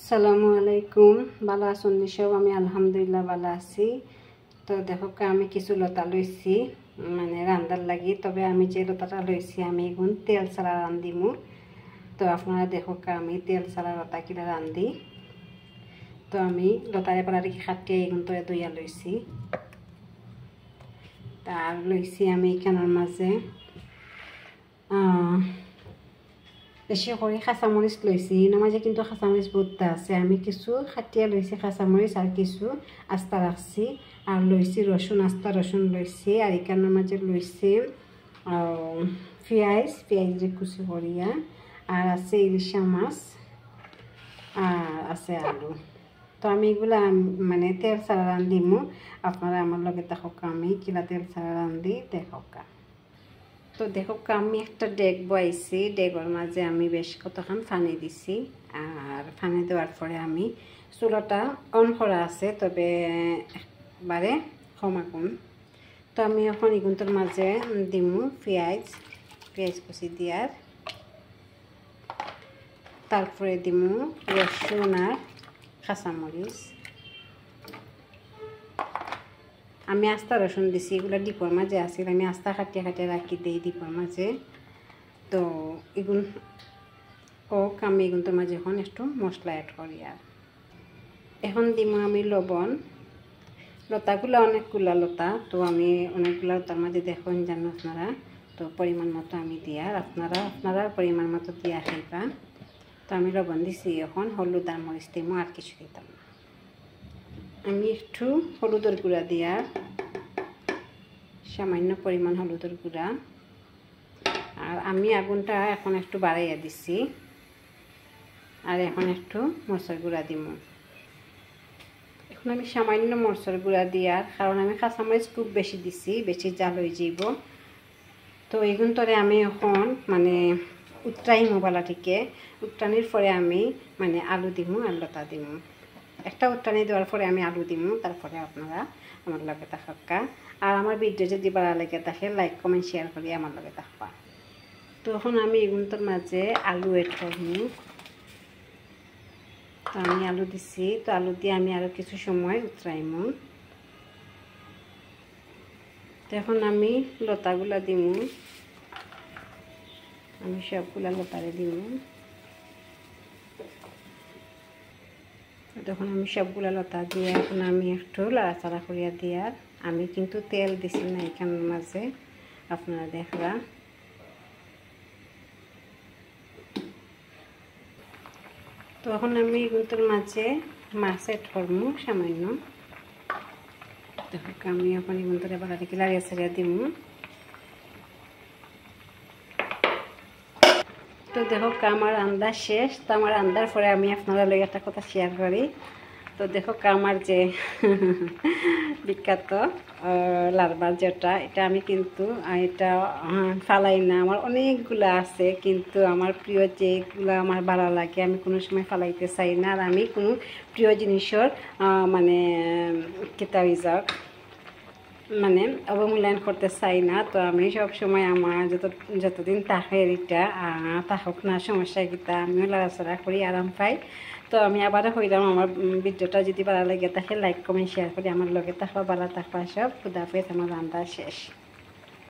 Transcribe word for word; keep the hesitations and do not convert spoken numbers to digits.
আসসালামু আলাইকুম। ভালো আছেন সব? আমি আলহামদুলিল্লাহ ভালো আছি। তো দেখো আমি কিছু লতা লইছি মানে রান্নার লাগি। তবে আমি যে লতাটা লইছি আমি এখন তেল ছাড়া রান্ধিমু। তো আপনারা দেখো আমি তেল ছাড়া লতা কিনা রান্ধি। তো আমি লতারে পাড়া রেখে কাটিয়ে এখন তো দইয়া লইছি। তার লইছি আমি এখানের মাঝে বেশি করে কাঁচামরিচ লইছি। এর মাঝে কিন্তু কাঁচামরিচ ভর্তা আছে। আমি কিছু খাটিয়া লইছি কাঁচামরিচ আর কিছু আস্তা রাখছি। আর লইছি রসুন, আস্তা রসুন লইছি। আর এখানের মাঝে লইছি পেঁয়াজ পেঁয়াজ কুচি করিয়া। আর আছে ইলিশা মাছ আর আছে আলু। তো আমি এগুলা মানে তেল ছাড়া রান্ধিমু। আপনারা আমার লগে দেখোক আমি কিলা তেল ছাড়া রান্ধি দেখোক। তো দেখো আমি একটা ডেক বয়াইছি। ডেগর মাঝে আমি বেশ কতক্ষণ ফানি দিছি। আর ফানি দেওয়ার পরে আমি চুলাটা অন করা আছে, তবে একবারে কমাকুন। তো আমি এখন এগুলোর মাঝে দিমু পেঁয়াজ পেঁয়াজ কুচি দিয়ার, তারপরে দিমু রসুন আর কাঁচামরিচ। আমি আস্তা রসুন দিছি, এগুলো ডিপোর মাঝে আসছিল। আমি আস্তা কাটিয়ে কাটিয়ে রাখি দিই ডিপোর মাঝে। তো এগুলো হোক, আমি এগুলোর মাঝে এখন একটু মশলা অ্যাড করি। আর এখন দিব আমি লবণ। লতাগুলো অনেকগুলা লতা, তো আমি অনেকগুলো লতার মাঝে দেখুন জানো আপনারা। তো পরিমাণ মতো আমি দিয়া, আর আপনারা আপনারা পরিমাণ মতো দিয়া খাইবা। তো আমি লবণ দিছি। এখন হলুদ আর মরিচ দিব, আর কিছু দিতাম না। আমি একটু হলুদের গুঁড়া দিয়া, সামান্য পরিমাণ হলুদের গুঁড়া। আর আমি আগুনটা এখন একটু বাড়াইয়া দিছি। আর এখন একটু মরচার গুঁড়া দিব। এখন আমি সামান্য মরচার গুঁড়া দিয়ার কারণ আমি কাঁচামরিচ খুব বেশি দিছি, বেশি জাল হয়ে যাব। তো এইগুন্তরে আমি এখন মানে উত্তরাই মোবাইলা থেকে উত্তরানির পরে আমি মানে আলু দিমু আর লতা দিমু। একটা উত্তরানি দেওয়ার পরে আমি আলু দিমু, তারপরে আপনারা আমার লগে থাকা। আর আমার ভিডিও যদি ভালো লাগে থাকে লাইক কমেন্ট শেয়ার করি আমার লগে থাকবা। তো এখন আমি এগুলোর মাঝে আলু এড করবো। তো আমি আলু দিছি। তো আলু দিয়ে আমি আরও কিছু সময় উতরাইমু। তো এখন আমি লতাগুলা দিমু। আমি সবগুলা লতারে দিমু। তখন আমি সবগুলা লতা দিয়ে এখন আমি একটু লাড়াচাড়া করিয়া দিয়ার। আমি কিন্তু তেল দিছি না এখানের মাঝে, আপনারা দেখবা। তো এখন আমি এগুলোর মাঝে মাছ এড করবো সামান্য। দেখো আমি এখন এগুলোর বাড়া থেকে লাড়িয়া ছাড়িয়া দিব। তো দেখো আমার রান্না শেষ। তো আমার রান্নার পরে আমি আপনারা লই একটা কথা শেয়ার করি। তো দেখো আমার যে বিখ্যাত লারবার যেটা, এটা আমি কিন্তু এটা ফালাই না। আমার অনেকগুলো আছে, কিন্তু আমার প্রিয় যেগুলো আমার ভালো লাগে আমি কোনো সময় ফালাইতে চাই না। আর আমি কোনো প্রিয় জিনিসের মানে কিতাব যাক মানে অবমূল্যায়ন করতে চাই না। তো আমি সব সময় আমার যত যতদিন থাকে এটা থাকুক না সমস্যা গীতা আমিও লড়াচড়া করি আরাম পাই। তো আমি আবারও হইলাম আমার ভিডিওটা যদি ভালো লাগে থাকে লাইক কমেন্ট শেয়ার করি আমার লগে থাকবা, ভালো থাকবা সব। খুদাহাফেজ। আমার রান্না শেষ।